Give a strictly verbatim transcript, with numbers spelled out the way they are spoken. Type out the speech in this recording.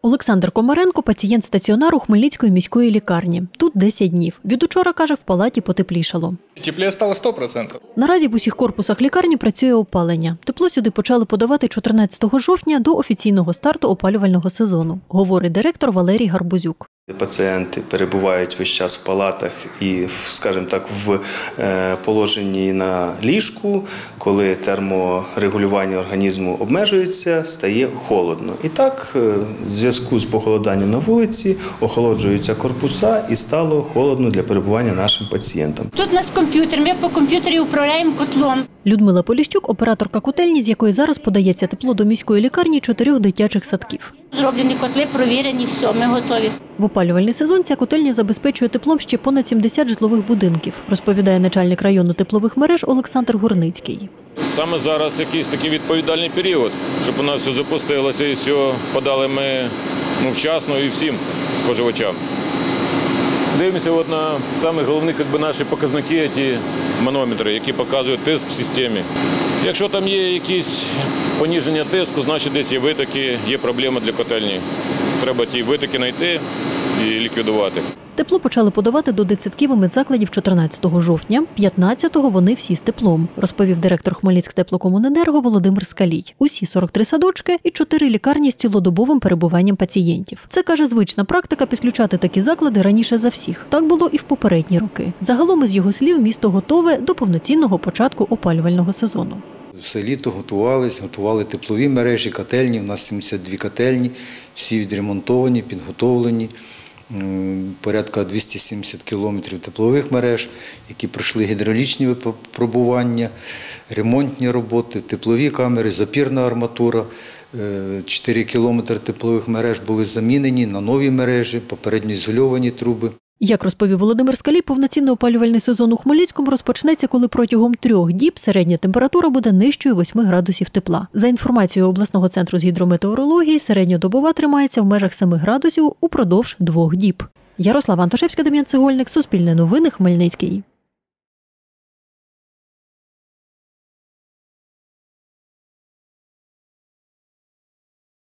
Олександр Комаренко – пацієнт стаціонару Хмельницької міської лікарні. Тут десять днів. Від учора, каже, в палаті потеплішало. Тепліше стало сто відсотків. Наразі в усіх корпусах лікарні працює опалення. Тепло сюди почали подавати чотирнадцятого жовтня до офіційного старту опалювального сезону, говорить директор Валерій Гарбузюк. Пацієнти перебувають весь час в палатах і, скажімо так, в положенні на ліжку, коли терморегулювання організму обмежується, стає холодно. І так, в зв'язку з похолоданням на вулиці, охолоджуються корпуса і стало холодно для перебування нашим пацієнтам. Тут у нас комп'ютер, ми по комп'ютері управляємо котлом. Людмила Поліщук – операторка котельні, з якої зараз подається тепло до міської лікарні чотирьох дитячих садків. Зроблені котли, провірені, все, ми готові. В опалювальний сезон ця котельня забезпечує теплом ще понад сімдесят житлових будинків, розповідає начальник району теплових мереж Олександр Гурницький. Саме зараз якийсь такий відповідальний період, щоб у нас все запустилося і все подали ми ну, вчасно і всім споживачам. Дивимося от на самі головні як би, наші показники, ті манометри, які показують тиск в системі. Якщо там є якісь поніження тиску, значить десь є витоки, є проблема для котельні. Треба ті витоки знайти і ліквідувати. Тепло почали подавати до дитсадків і медзакладів чотирнадцятого жовтня, п'ятнадцятого вони всі з теплом, розповів директор Хмельницьктеплокомуненерго Володимир Скалій. Усі сорок три садочки і чотири лікарні з цілодобовим перебуванням пацієнтів. Це, каже, звична практика підключати такі заклади раніше за всіх. Так було і в попередні роки. Загалом, із його слів, місто готове до повноцінного початку опалювального сезону. Все літо готувалися, готували теплові мережі, котельні. У нас сімдесят дві котельні, всі відремонтовані, підготовлені. Порядка двісті сімдесят кілометрів теплових мереж, які пройшли гідравлічні випробування, ремонтні роботи, теплові камери, запірна арматура. чотири кілометри теплових мереж були замінені на нові мережі, попередньо ізольовані труби. Як розповів Володимир Скалій, повноцінний опалювальний сезон у Хмельницькому розпочнеться, коли протягом трьох діб середня температура буде нижчою восьми градусів тепла. За інформацією обласного центру з гідрометеорології, середньодобова тримається в межах семи градусів упродовж двох діб. Ярослава Антошевська, Дем'ян Цегольник, Суспільне новини, Хмельницький.